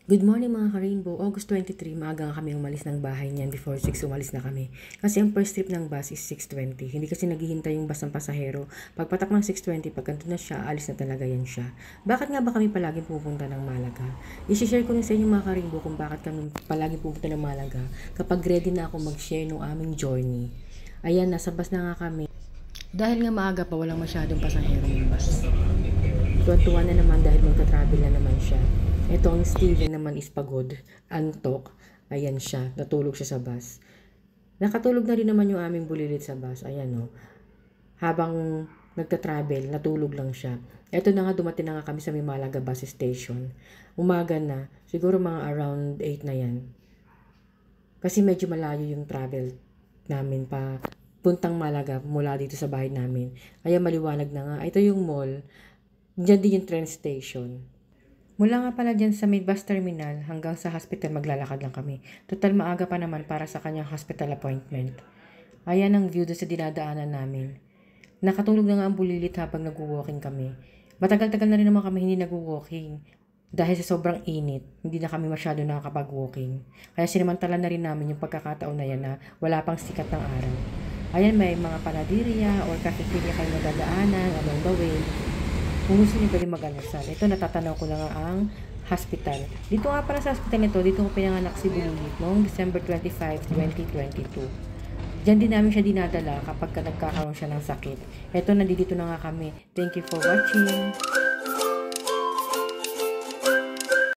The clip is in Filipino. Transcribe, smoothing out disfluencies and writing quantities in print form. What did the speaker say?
Good morning mga ka-Rainbow. August 23, maaga nga kami umalis ng bahay niyan before 6 umalis na kami. Kasi ang first trip ng bus is 6:20. Hindi kasi naghihintay yung bus ng pasahero. Pagpatak ng 6:20, pag ganito na siya, alis na talaga yan siya. Bakit nga ba kami palaging pupunta ng Malaga? I-share ko rin sa inyo mga ka-Rainbow kung bakit kami palaging pupunta ng Malaga kapag ready na ako mag-share ng aming journey. Ayan, nasa bus na nga kami. Dahil nga maaga pa, walang masyadong pasahero yung bus. Tuwan-tuwa na naman dahil magta-travel na naman siya. Ito ang Steven naman is pagod, antok. Ayan siya, natulog siya sa bus. Nakatulog na rin naman yung aming bulilit sa bus. Ayan o. Habang nagta-travel, natulog lang siya. Ito na nga, dumating na nga kami sa may Malaga bus station. Umaga na, siguro mga around 8 na yan. Kasi medyo malayo yung travel namin pa puntang Malaga mula dito sa bahay namin. Kaya maliwanag na nga. Ito yung mall. Diyan din yung train station. Mula nga pala dyan sa may bus terminal hanggang sa hospital maglalakad lang kami. Total maaga pa naman para sa kanyang hospital appointment. Ayan ang view doon sa dinadaanan namin. Nakatulog na nga ang bulilit habang nag-walking kami. Matagal-tagal na rin naman kami hindi nag-walking. Dahil sa sobrang init, hindi na kami masyado nakakapag-walking. Kaya sinamantala na rin namin yung pagkakataon na yan na wala pang sikat ng araw. Ayan, may mga panaderia or cafeteria kayo nadadaanan along the way. Kung gusto niyo pwede mag-almusal. Ito natatanaw ko na nga ang hospital. Dito nga pala sa hospital nito, dito ko pinanganak si Bulilit noong December 25, 2022. Diyan din namin siya dinadala kapag nagkakaroon siya ng sakit. Ito, nandito na nga kami. Thank you for watching.